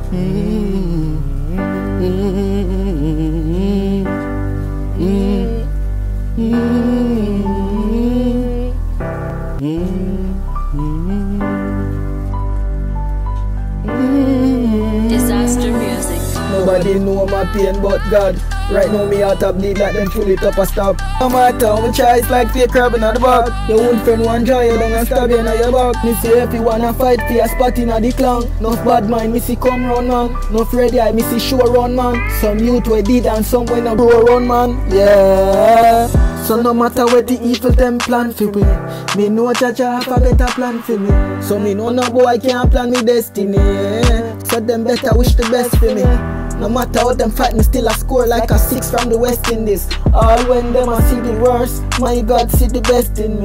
Disaster music. Nobody know my pain but God. Right now me out of bleed like them full it up a stop. No matter how much try, it's like fake crabbing at the back. Your own friend want joy, you don't stab you in your back. Me say if you wanna fight, for a spot in the clown. No bad mind, me see come round man. No Freddy, I me see show run man. Some youth we did and some when no grow run man. Yeah. So no matter what the evil them plan for me know Jaja have a better plan for me. So me know no boy can't plan me destiny. So them better wish the best for me. No matter how them fight, me still a score like a 6 from the West Indies. All when them I see the worst, my God see the best in me.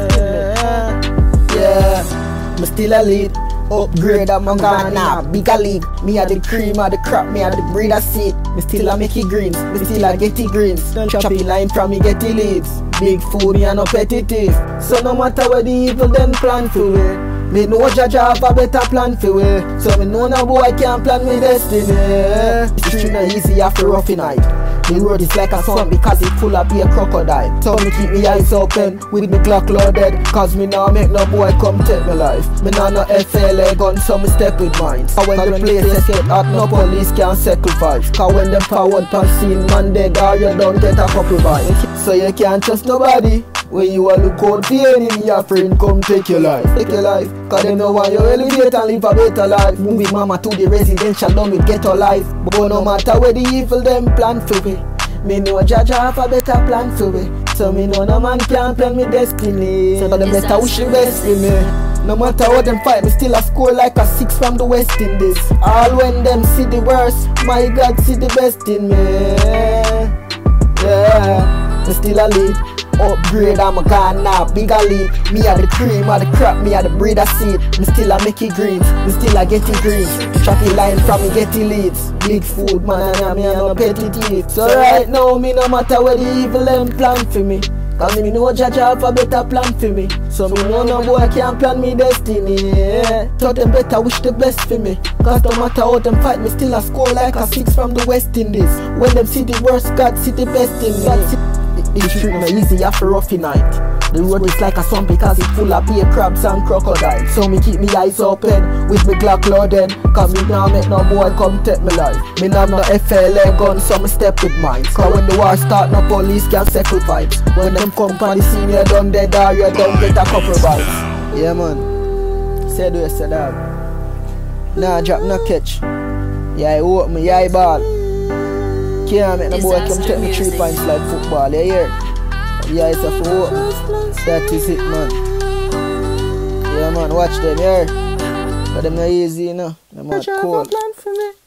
Yeah, me still a lead. Upgrade, I'm a Ghana, bigger league. Me a the cream, a the crop, me a the breed of seed. Me still a make it greens, me still a get it greens. Choppy line from me get it leads. Big food, me a no petty. So no matter what the evil them plan for me know Jaja have a better plan for me. So me know no boy can't plan me destiny. The street not easy after rough night. The road is like a swamp because it full of be a crocodile. So me keep me eyes open with me Glock loaded. Cause me now make no boy come take my life. Me now no FLA gun so me step with mine. Cause when the places get hot no police can sacrifice. Cause when them forward pan scene man dead or you don't get a couple bites. So you can't trust nobody. When you a look out for enemy, your friend come take your life. Take your life, cause them know why you elevate and live a better life. Moving mama to the residential done with ghetto life. But no matter where the evil them plan for me know Jaja have a better plan for me. So me know no man can plan me destiny. So them better wish the best for me. No matter how them fight, me still a score like a 6 from the West Indies. All when them see the worst, my God see the best in me. Yeah, me still a lead. Upgrade, I'm a Ghana, bigger league. Me a the cream, a the crop, me a the breed of seed. Me still a make it greens, me still a get it greens. Choppy line from me get it leads. Big food man and me a no petty teeth. So right now me no matter where the evil them plan for me. Cause me know Jaja have a better plan for me. So me know no boy can't plan me destiny. So them better wish the best for me. Cause no matter how them fight, me still a score like a 6 from the West Indies. When them see the worst, God see the best in me. The street not easy after rough night. The road is like a swamp because it's full of bear crabs and crocodiles. So me keep me eyes open with me Glock loaded. Cause me now make no boy come take me life. Me now have no FLA gun so me step with mine. Cause when the war start no police can settle fights. When them come from the scene you done dead or you done get a couple bites. Yeah man, say the rest of that. Nah drop no catch. Yeah I hope me, yeah I ball. Can't make no boy come take me 3 points like football, you hear? Yeah, it's a fool. That is it, man. Yeah, man, watch them here. But them not easy, you know. Them are cold.